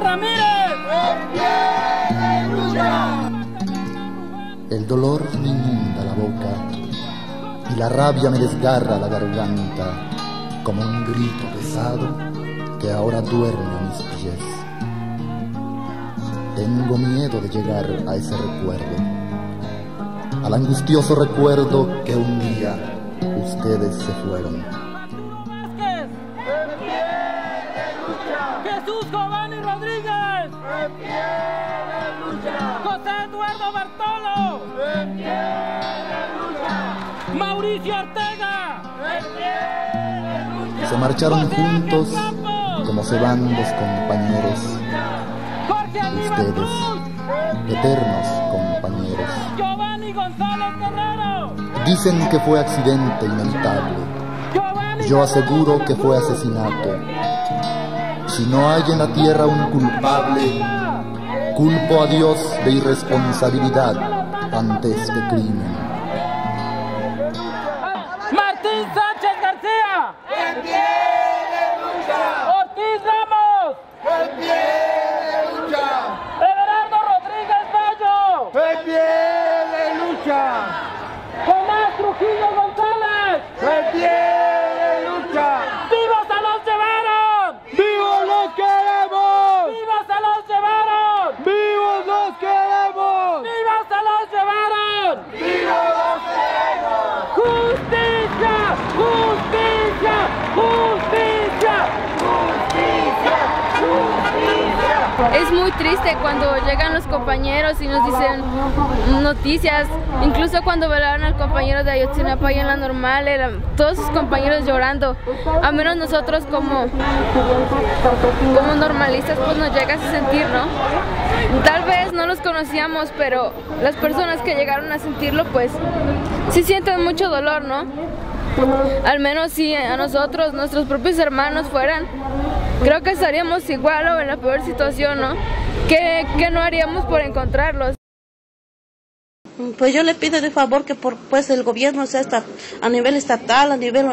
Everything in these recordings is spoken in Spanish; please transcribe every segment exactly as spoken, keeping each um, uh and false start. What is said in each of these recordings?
Ramírez! El dolor me inunda la boca y la rabia me desgarra la garganta como un grito pesado que ahora duerme a mis pies. Tengo miedo de llegar a ese recuerdo, al angustioso recuerdo que un día ustedes se fueron. Jesús Giovanni Rodríguez, ¡en pie de lucha! José Eduardo Bartolo, ¡en pie de lucha! Mauricio Ortega, ¡en pie de lucha! Se marcharon juntos como se van los compañeros, Jorge Aníbal ustedes, Cruz, eternos compañeros. Giovanni González Guerrero, Dicen que fue accidente inevitable, Giovanni yo aseguro que fue asesinato. Si no hay en la tierra un culpable, culpo a Dios de irresponsabilidad ante este crimen. Martín Sánchez García, ¡en pie de lucha! Ortiz Ramos, ¡en pie de lucha! Everardo Rodríguez Bello, ¡en pie de lucha! Tomás Trujillo González, ¡en pie de lucha! ¡vivos se los llevaron! ¡Vivos los queremos! ¡Vivos se los llevaron! ¡Vivos los queremos! ¡Vivos se los llevaron! ¡Vivos los queremos! ¡Justicia! ¡Justicia! ¡Justicia! ¡Justicia! ¡Justicia! Es muy triste cuando llegan los compañeros y nos dicen noticias, incluso cuando velaron al compañero de Ayotzinapa y en la normal, eran todos sus compañeros llorando, a menos nosotros como, como normalistas pues nos llega a sentir, ¿no? Tal vez no los conocíamos, pero las personas que llegaron a sentirlo pues sí sienten mucho dolor, ¿no? Al menos si a nosotros, nuestros propios hermanos fueran, creo que estaríamos igual o en la peor situación, ¿no? ¿Qué, qué no haríamos por encontrarlos? Pues yo le pido de favor que por pues el gobierno, o sea, está a nivel estatal, a nivel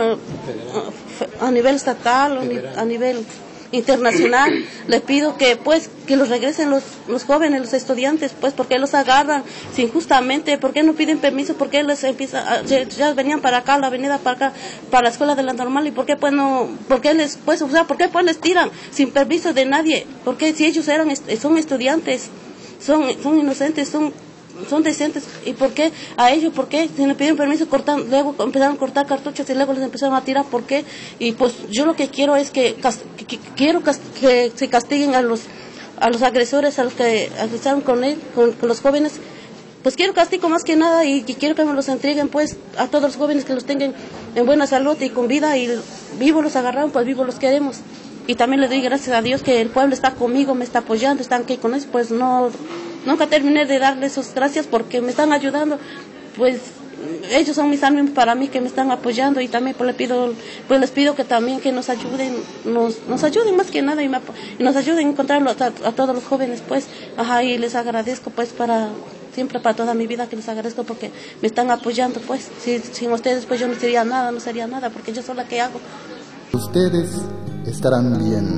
a nivel estatal, a nivel internacional, le pido que pues que los regresen los, los jóvenes, los estudiantes, pues porque los agarran injustamente, porque no piden permiso, porque les empieza, ya, ya venían para acá, la avenida para acá, para la escuela de la normal, y por qué pues no, por qué les pues, o sea, por qué pues les tiran sin permiso de nadie, porque si ellos eran son estudiantes, son son inocentes, son son decentes, y por qué a ellos, por qué si le piden permiso cortan, luego empezaron a cortar cartuchos y luego les empezaron a tirar, por qué, y pues yo lo que quiero es que, que, que quiero que se castiguen a los a los agresores, a los que agresaron con él, con, con los jóvenes, pues quiero castigo más que nada, y, y quiero que me los entreguen pues a todos los jóvenes, que los tengan en buena salud y con vida, y vivos los agarraron, pues vivos los queremos. Y también le doy gracias a Dios que el pueblo está conmigo, me está apoyando, están aquí con eso, pues no, nunca terminé de darles sus gracias porque me están ayudando, pues ellos son mis ánimos para mí, que me están apoyando, y también pues, le pido, pues les pido que también que nos ayuden, nos, nos ayuden más que nada, y, me, y nos ayuden a encontrarlo a, a todos los jóvenes, pues, ajá, y les agradezco pues para, siempre para toda mi vida que les agradezco porque me están apoyando, pues, si, sin ustedes pues yo no sería nada, no sería nada, porque yo soy la que hago. Ustedes estarán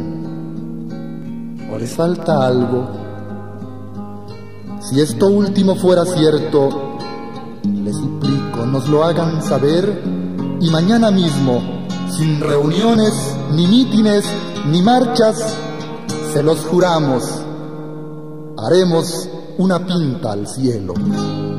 bien, o les falta algo. Si esto último fuera cierto, les suplico nos lo hagan saber, y mañana mismo, sin reuniones, ni mítines, ni marchas, se los juramos, haremos una pinta al cielo.